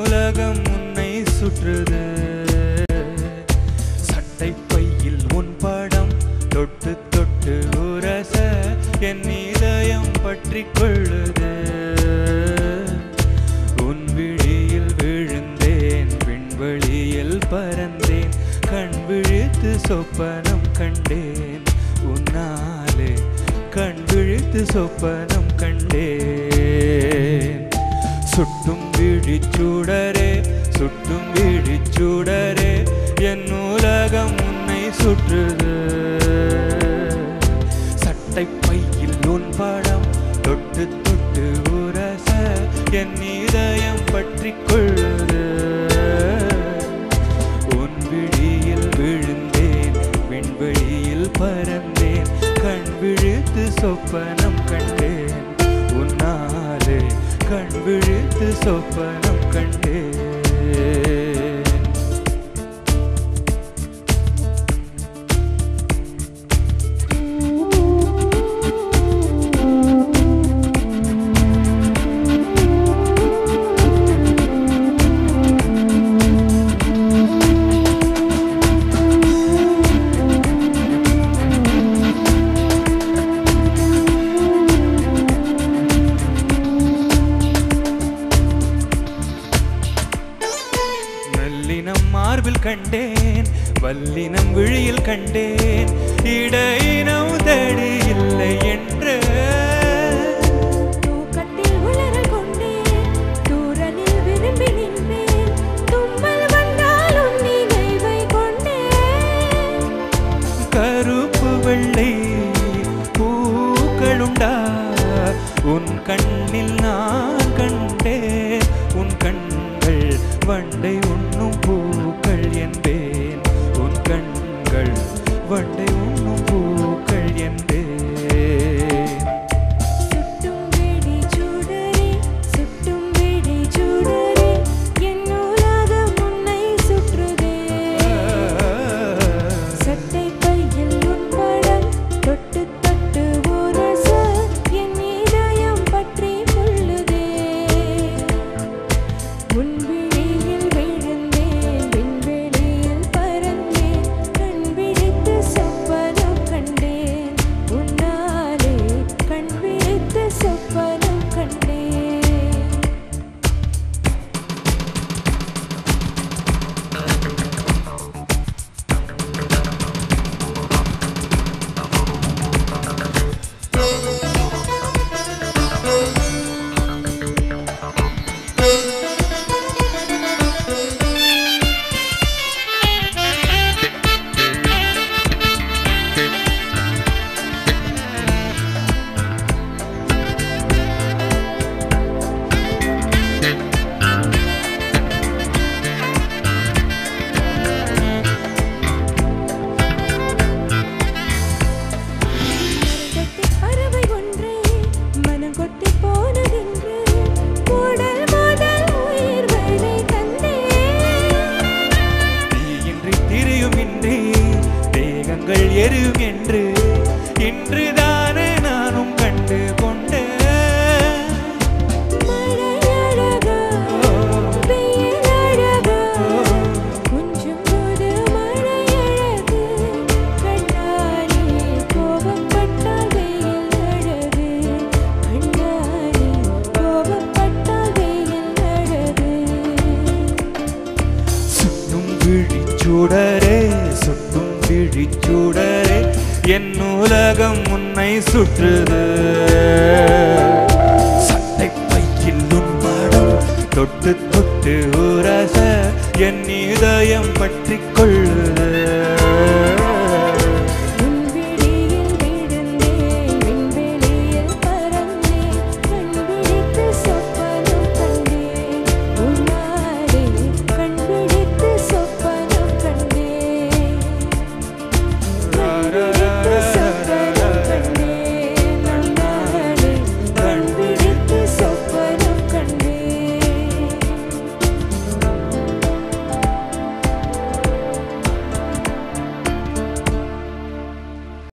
உலகம் உன்னை சுற்றுது. சட்டை பையில் உன் படம் தொட்டு தொட்டு உரச என் இதயம் பற்றி கொள்ளுது. உன் விழியில் விழுந்தேன், விண்வெளியில் பறந்தேன், கண் விழித்து சொப்பனம் கண்டேன். உன்னாலே கண் விழித்து சொப்பனம் கண்டேன். சுட்டும் விழிச்சூடரே, சுட்டும் விழிச்சூடரே, என் உலகம் உன்னை சுற்றுது. சட்டை பையில் உன் படம் தொட்டு தொட்டு உரச என் இதயம் பற்றி கொள்ளுது. உன் விழியில் விழுந்தேன், விண்வெளியில் பறந்தேன், கண் விழித்து சொப்பனம் கண்டேன். உன்னாலே கண் விழித்து சொப்பனம் கண்டேன். மார்பில் கண்டேன், வல்லினம் விழியில் கண்டேன், இடையினம் தேடி இல்லை என்று தூக்கத்தில் உளறல் கொண்டேன், தூரலில் விரும்பி நின்றேன், தும்மல் வந்தால் உன் நினைவை கொண்டேன். கருப்பு வெள்ளை பூக்களுண்டா உன் கண்ணில் நான் கண்டேன். உன் கண்கள் வண்டை உண்ணும் பூக்கள் என்பேன். உன் கண்கள் வண்டை உண்ணும் பூக்கள் என்பேன். சுட்டும் விழி சூடரே, சுட்டும் விழி சூடரே, என் உலகம் உன்னை சுற்றுதே. சட்டை பையில் உன் படம் தொட்டு தொட்டு உரச என் இதயம் பற்றி கொள்ளுதே. உன் விழியில் விழுந்தேன், விண்வெளியில் பறந்தேன், கண் விழித்து சொப்பனம் கண்டேன். உன்னாலே கண் விழித்து சொப்பனம் கண்டேன். பறவை ஒன்று மனம் கொத்தி போனதென்று கூடல் முதல் உயிர் வரை தந்தேன். தீயின்றி திரியும் இன்றி தேகங்கள் எரியும் என்று இன்றுதானே நானும் கண்டு கொண்டேன். மழை அழகா, வெயில் அழகா, கொஞ்சம் போது மழை அழகு. கண்ணாலே கோபப்பட்டால் வெயில் அழகு. கண்ணாலே கோபப்பட்டால் வெயில் அழகு. சுட்டும் விழிச்சூடரே, சுட்டும் விழிச்சூடரே, என் உலகம் உன்னை சுற்றுது. சட்டை பையில் உன் படம் தொட்டு தொட்டு உரச என் இதயம் பற்றி கொள்ளுது.